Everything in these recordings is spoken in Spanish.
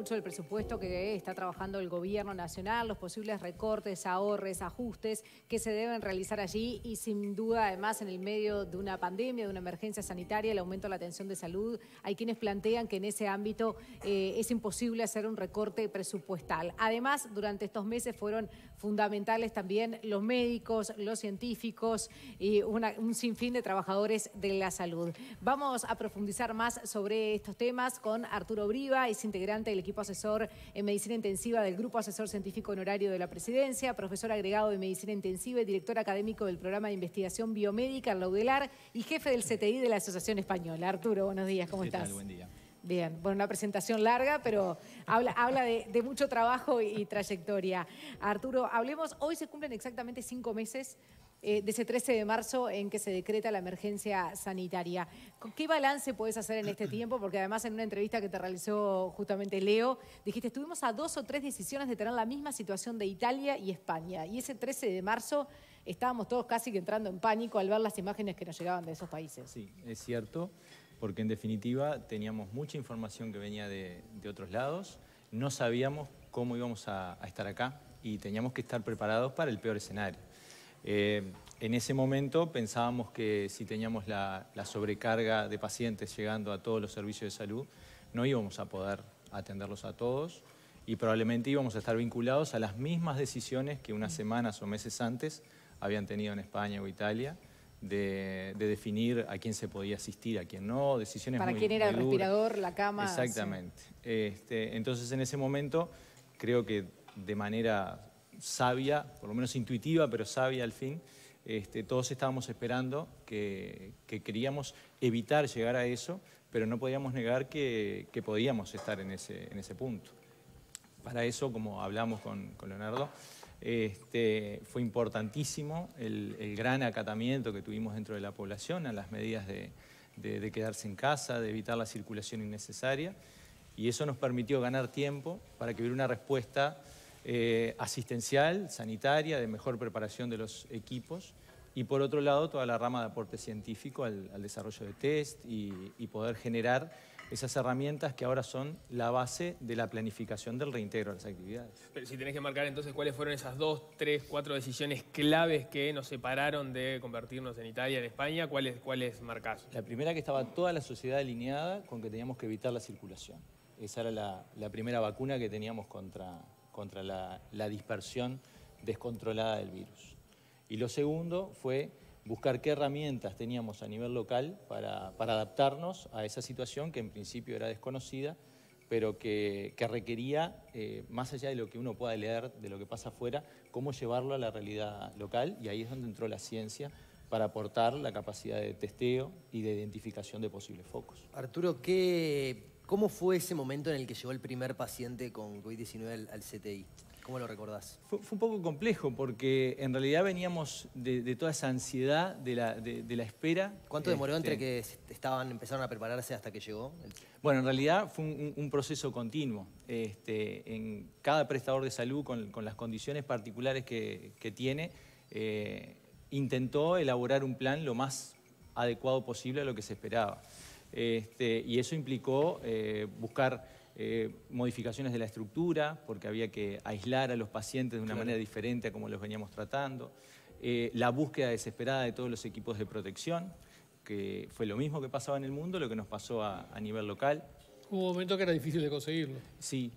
mucho del presupuesto que está trabajando el gobierno nacional, los posibles recortes, ahorros, ajustes que se deben realizar allí y sin duda además en el medio de una pandemia, de una emergencia sanitaria, el aumento de la atención de salud, hay quienes plantean que en ese ámbito es imposible hacer un recorte presupuestal. Además, durante estos meses fueron fundamentales también los médicos, los científicos y un sinfín de trabajadores de la salud. Vamos a profundizar más sobre estos temas con Arturo Briva, es integrante del equipo asesor en medicina intensiva del Grupo Asesor Científico Honorario de la Presidencia, profesor agregado de medicina intensiva y director académico del programa de investigación biomédica, el Laudelar, y jefe del CTI de la Asociación Española. Arturo, buenos días, ¿cómo estás? ¿Qué tal? Buen día. Bien, bueno, una presentación larga, pero habla de mucho trabajo y trayectoria. Arturo, hablemos, hoy se cumplen exactamente 5 meses de ese 13 de marzo en que se decreta la emergencia sanitaria. ¿Qué balance puedes hacer en este tiempo? Porque además en una entrevista que te realizó justamente Leo, dijiste, estuvimos a 2 o 3 decisiones de tener la misma situación de Italia y España. Y ese 13 de marzo estábamos todos casi que entrando en pánico al ver las imágenes que nos llegaban de esos países. Sí, es cierto, porque en definitiva teníamos mucha información que venía de otros lados, no sabíamos cómo íbamos a estar acá y teníamos que estar preparados para el peor escenario. En ese momento pensábamos que si teníamos la sobrecarga de pacientes llegando a todos los servicios de salud, no íbamos a poder atenderlos a todos y probablemente íbamos a estar vinculados a las mismas decisiones que unas semanas o meses antes habían tenido en España o Italia, de definir a quién se podía asistir, a quién no, decisiones para muy quién era el duras. respirador, la cama. Exactamente. Sí. Entonces en ese momento creo que de manera sabia, por lo menos intuitiva, pero sabia al fin, todos estábamos esperando que queríamos evitar llegar a eso, pero no podíamos negar que podíamos estar en ese punto. Para eso, como hablamos con Leonardo, fue importantísimo el gran acatamiento que tuvimos dentro de la población a las medidas de quedarse en casa, de evitar la circulación innecesaria, y eso nos permitió ganar tiempo para que hubiera una respuesta asistencial, sanitaria, de mejor preparación de los equipos, y por otro lado toda la rama de aporte científico al desarrollo de test y poder generar esas herramientas que ahora son la base de la planificación del reintegro de las actividades. Pero si tenés que marcar entonces cuáles fueron esas 2, 3, 4 decisiones claves que nos separaron de convertirnos en Italia, en España, ¿cuáles marcás? La primera, que estaba toda la sociedad alineada con que teníamos que evitar la circulación. Esa era la primera vacuna que teníamos contra la dispersión descontrolada del virus. Y lo segundo fue buscar qué herramientas teníamos a nivel local para adaptarnos a esa situación que en principio era desconocida, pero que requería, más allá de lo que uno pueda leer, de lo que pasa afuera, cómo llevarlo a la realidad local, y ahí es donde entró la ciencia para aportar la capacidad de testeo y de identificación de posibles focos. Arturo, ¿cómo fue ese momento en el que llegó el primer paciente con COVID-19 al CTI? ¿Cómo lo recordás? Fue un poco complejo porque en realidad veníamos de toda esa ansiedad de la espera. ¿Cuánto demoró entre que empezaron a prepararse hasta que llegó? Bueno, en realidad fue un proceso continuo. En cada prestador de salud, con las condiciones particulares que tiene, intentó elaborar un plan lo más adecuado posible a lo que se esperaba. Y eso implicó buscar modificaciones de la estructura, porque había que aislar a los pacientes de una manera diferente a como los veníamos tratando, la búsqueda desesperada de todos los equipos de protección, que fue lo mismo que pasaba en el mundo, lo que nos pasó a nivel local. Hubo un momento que era difícil de conseguirlo. Sí.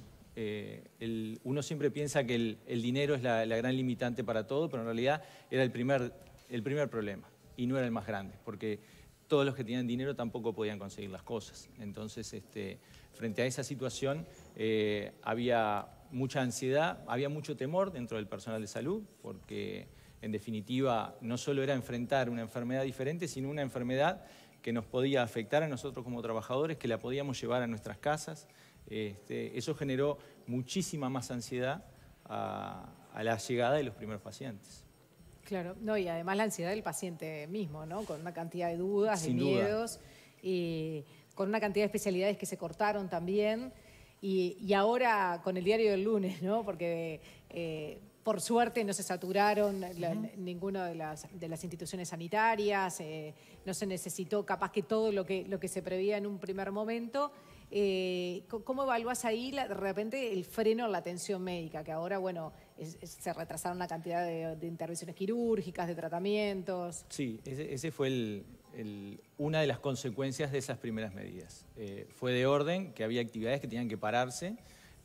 Uno siempre piensa que el dinero es la gran limitante para todo, pero en realidad era el primer problema, y no era el más grande, porque todos los que tenían dinero tampoco podían conseguir las cosas. Entonces, frente a esa situación, había mucha ansiedad, había mucho temor dentro del personal de salud, porque en definitiva no solo era enfrentar una enfermedad diferente, sino una enfermedad que nos podía afectar a nosotros como trabajadores, que la podíamos llevar a nuestras casas. Eso generó muchísima más ansiedad a la llegada de los primeros pacientes. Claro, no, y además la ansiedad del paciente mismo, ¿no? Con una cantidad de dudas, Sin de duda. miedos, y con una cantidad de especialidades que se cortaron también. Y ahora con el diario del lunes, ¿no? Porque por suerte no se saturaron ninguna de las instituciones sanitarias, no se necesitó capaz que todo lo que se preveía en un primer momento. ¿Cómo evalúas ahí de repente el freno en la atención médica? Que ahora, bueno, se retrasaron una cantidad de intervenciones quirúrgicas, de tratamientos. Sí, ese fue una de las consecuencias de esas primeras medidas. Fue de orden que había actividades que tenían que pararse,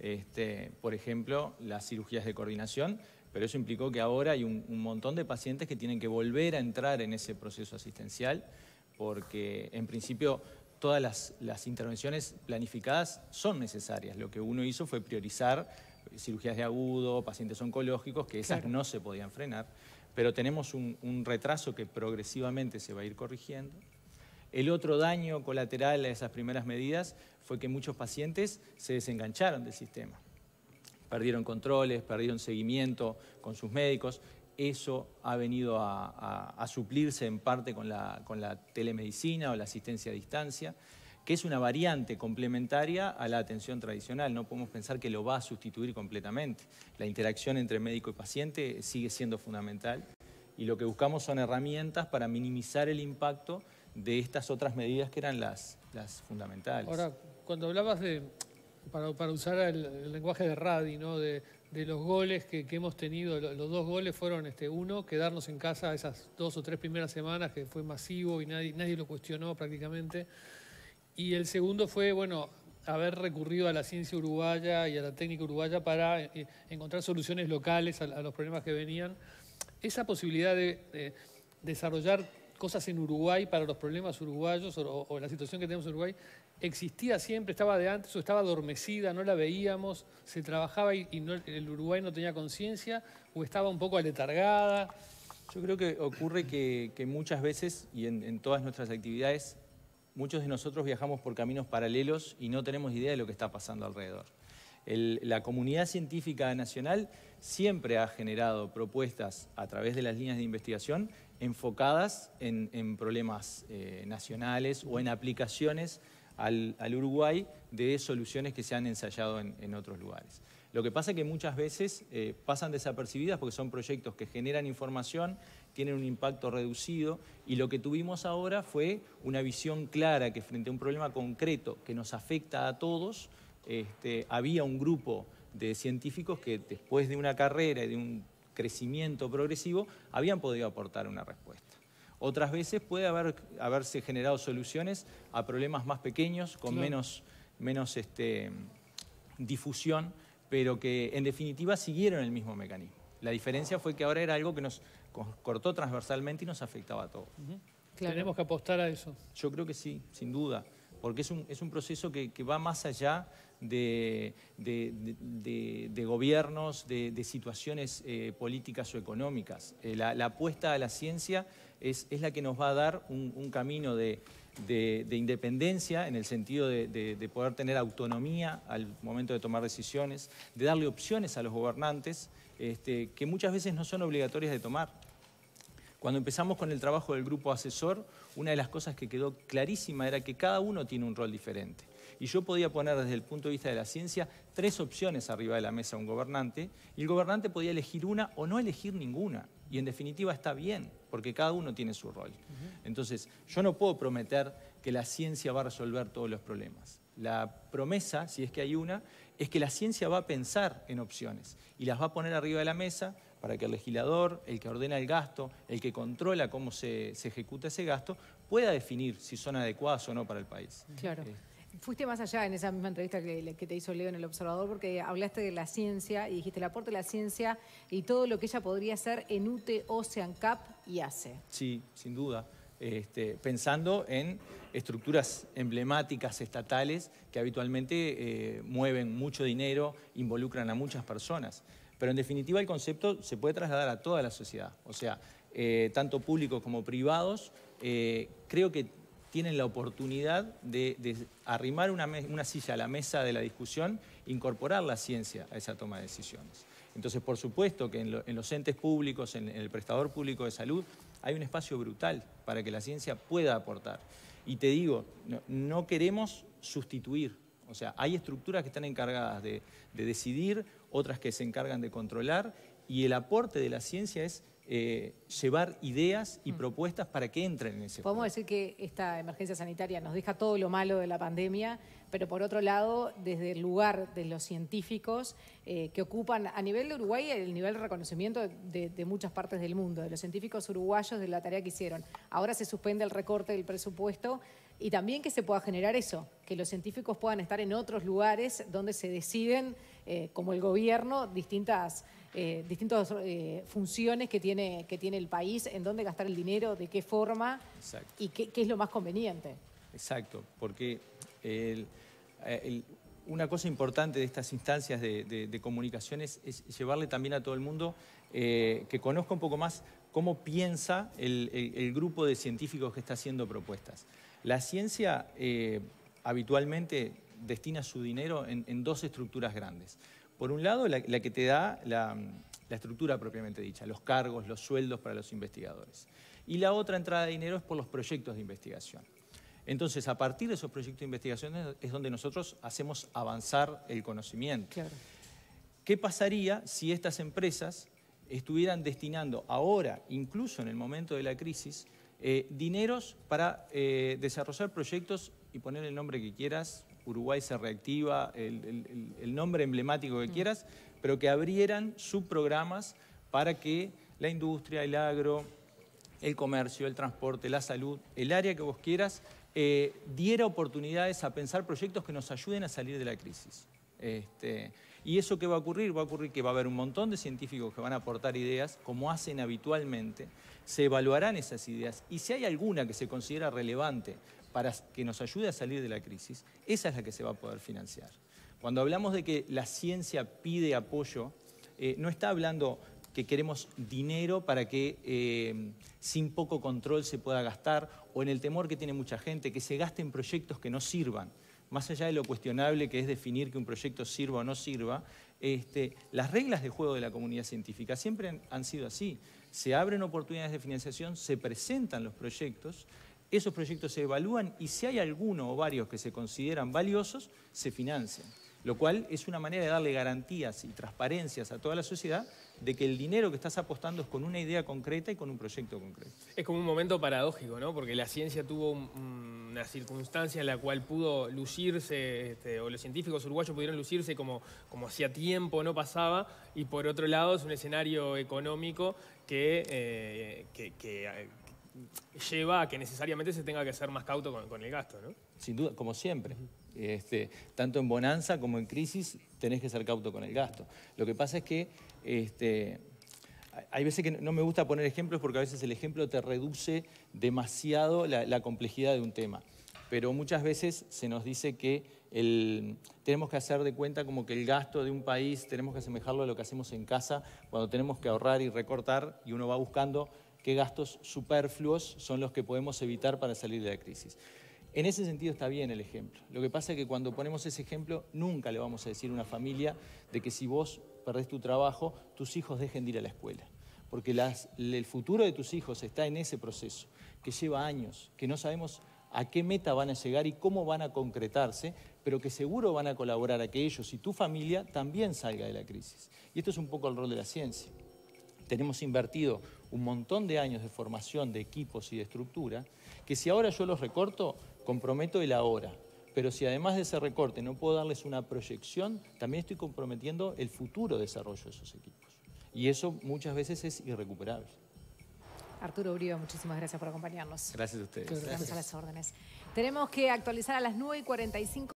por ejemplo, las cirugías de coordinación, pero eso implicó que ahora hay un montón de pacientes que tienen que volver a entrar en ese proceso asistencial, porque en principio todas las intervenciones planificadas son necesarias. Lo que uno hizo fue priorizar cirugías de agudo, pacientes oncológicos, que esas no se podían frenar, pero tenemos un retraso que progresivamente se va a ir corrigiendo. El otro daño colateral a esas primeras medidas fue que muchos pacientes se desengancharon del sistema. Perdieron controles, perdieron seguimiento con sus médicos. Eso ha venido a suplirse en parte con la telemedicina o la asistencia a distancia, que es una variante complementaria a la atención tradicional. No podemos pensar que lo va a sustituir completamente. La interacción entre médico y paciente sigue siendo fundamental y lo que buscamos son herramientas para minimizar el impacto de estas otras medidas que eran las fundamentales. Ahora, cuando hablabas para usar el lenguaje de Radi, ¿no? de los goles que hemos tenido, los 2 goles fueron, uno, quedarnos en casa esas 2 o 3 primeras semanas, que fue masivo y nadie lo cuestionó prácticamente. Y el segundo fue, bueno, haber recurrido a la ciencia uruguaya y a la técnica uruguaya para encontrar soluciones locales a los problemas que venían. Esa posibilidad de desarrollar cosas en Uruguay para los problemas uruguayos o la situación que tenemos en Uruguay, ¿existía siempre, estaba de antes o estaba adormecida, no la veíamos, se trabajaba y el Uruguay no tenía conciencia o estaba un poco aletargada? Yo creo que ocurre que muchas veces y en todas nuestras actividades, muchos de nosotros viajamos por caminos paralelos y no tenemos idea de lo que está pasando alrededor. La comunidad científica nacional siempre ha generado propuestas a través de las líneas de investigación enfocadas en problemas nacionales o en aplicaciones al Uruguay de soluciones que se han ensayado en otros lugares. Lo que pasa es que muchas veces pasan desapercibidas porque son proyectos que generan información, tienen un impacto reducido y lo que tuvimos ahora fue una visión clara que frente a un problema concreto que nos afecta a todos, había un grupo de científicos que después de una carrera y de un crecimiento progresivo habían podido aportar una respuesta. Otras veces puede haberse generado soluciones a problemas más pequeños, con menos difusión, pero que en definitiva siguieron el mismo mecanismo. La diferencia fue que ahora era algo que nos cortó transversalmente y nos afectaba a todos. Claro. Tenemos que apostar a eso. Yo creo que sí, sin duda, porque es un proceso que va más allá de gobiernos, de situaciones políticas o económicas. La apuesta a la ciencia es la que nos va a dar un camino de independencia en el sentido de poder tener autonomía al momento de tomar decisiones, de darle opciones a los gobernantes que muchas veces no son obligatorias de tomar. Cuando empezamos con el trabajo del grupo asesor, una de las cosas que quedó clarísima era que cada uno tiene un rol diferente. Y yo podía poner desde el punto de vista de la ciencia 3 opciones arriba de la mesa a un gobernante, y el gobernante podía elegir una o no elegir ninguna. Y en definitiva está bien, porque cada uno tiene su rol. Entonces, yo no puedo prometer que la ciencia va a resolver todos los problemas. La promesa, si es que hay una, es que la ciencia va a pensar en opciones y las va a poner arriba de la mesa para que el legislador, el que ordena el gasto, el que controla cómo se ejecuta ese gasto, pueda definir si son adecuadas o no para el país. Claro. Fuiste más allá en esa misma entrevista que te hizo Leo en El Observador, porque hablaste de la ciencia y dijiste el aporte de la ciencia y todo lo que ella podría hacer en UTE, Ocean, CAP y ACE. Sí, sin duda. Pensando en estructuras emblemáticas estatales que habitualmente mueven mucho dinero, involucran a muchas personas. Pero en definitiva el concepto se puede trasladar a toda la sociedad. O sea, tanto públicos como privados, creo que tienen la oportunidad de arrimar una silla a la mesa de la discusión, incorporar la ciencia a esa toma de decisiones. Entonces, por supuesto que en los entes públicos, en el prestador público de salud, hay un espacio brutal para que la ciencia pueda aportar. Y te digo, no queremos sustituir. O sea, hay estructuras que están encargadas de decidir, otras que se encargan de controlar, y el aporte de la ciencia es llevar ideas y propuestas para que entren en ese Podemos juego. decir que esta emergencia sanitaria nos deja todo lo malo de la pandemia, pero por otro lado, desde el lugar de los científicos que ocupan a nivel de Uruguay el nivel de reconocimiento de muchas partes del mundo, de los científicos uruguayos, de la tarea que hicieron. Ahora se suspende el recorte del presupuesto y también que se pueda generar eso, que los científicos puedan estar en otros lugares donde se deciden, como el gobierno, distintas funciones que tiene el país, en dónde gastar el dinero, de qué forma. Exacto. Y qué es lo más conveniente. Exacto, porque una cosa importante de estas instancias de comunicaciones es llevarle también a todo el mundo que conozca un poco más cómo piensa el grupo de científicos que está haciendo propuestas. La ciencia habitualmente destina su dinero en dos estructuras grandes. Por un lado, la que te da la estructura propiamente dicha, los cargos, los sueldos para los investigadores. Y la otra entrada de dinero es por los proyectos de investigación. Entonces, a partir de esos proyectos de investigación es donde nosotros hacemos avanzar el conocimiento. Claro. ¿Qué pasaría si estas empresas estuvieran destinando ahora, incluso en el momento de la crisis, dineros para desarrollar proyectos y poner el nombre que quieras, Uruguay se reactiva, el nombre emblemático que quieras, pero que abrieran subprogramas para que la industria, el agro, el comercio, el transporte, la salud, el área que vos quieras, diera oportunidades a pensar proyectos que nos ayuden a salir de la crisis. ¿Y eso qué va a ocurrir? Va a ocurrir que va a haber un montón de científicos que van a aportar ideas, como hacen habitualmente, se evaluarán esas ideas, y si hay alguna que se considera relevante para que nos ayude a salir de la crisis, esa es la que se va a poder financiar. Cuando hablamos de que la ciencia pide apoyo, no está hablando que queremos dinero para que sin poco control se pueda gastar, o en el temor que tiene mucha gente, que se gaste en proyectos que no sirvan. Más allá de lo cuestionable que es definir que un proyecto sirva o no sirva, las reglas de juego de la comunidad científica siempre han sido así. Se abren oportunidades de financiación, se presentan los proyectos, esos proyectos se evalúan y si hay alguno o varios que se consideran valiosos, se financian. Lo cual es una manera de darle garantías y transparencias a toda la sociedad de que el dinero que estás apostando es con una idea concreta y con un proyecto concreto. Es como un momento paradójico, ¿no? Porque la ciencia tuvo una circunstancia en la cual pudo lucirse, o los científicos uruguayos pudieron lucirse como hacía tiempo no pasaba, y por otro lado es un escenario económico que lleva a que necesariamente se tenga que ser más cauto con el gasto, ¿no? Sin duda, como siempre. Tanto en bonanza como en crisis tenés que ser cauto con el gasto. Lo que pasa es que hay veces que no me gusta poner ejemplos porque a veces el ejemplo te reduce demasiado la complejidad de un tema. Pero muchas veces se nos dice que tenemos que hacer de cuenta como que el gasto de un país tenemos que asemejarlo a lo que hacemos en casa cuando tenemos que ahorrar y recortar y uno va buscando qué gastos superfluos son los que podemos evitar para salir de la crisis. En ese sentido está bien el ejemplo. Lo que pasa es que cuando ponemos ese ejemplo, nunca le vamos a decir a una familia de que si vos perdés tu trabajo, tus hijos dejen de ir a la escuela. Porque el futuro de tus hijos está en ese proceso, que lleva años, que no sabemos a qué meta van a llegar y cómo van a concretarse, pero que seguro van a colaborar a que ellos y tu familia también salga de la crisis. Y esto es un poco el rol de la ciencia. Tenemos invertido un montón de años de formación de equipos y de estructura, que si ahora yo los recorto, comprometo el ahora. Pero si además de ese recorte no puedo darles una proyección, también estoy comprometiendo el futuro desarrollo de esos equipos. Y eso muchas veces es irrecuperable. Arturo Uribe, muchísimas gracias por acompañarnos. Gracias a ustedes. Estamos a las órdenes. Tenemos que actualizar a las 9:45.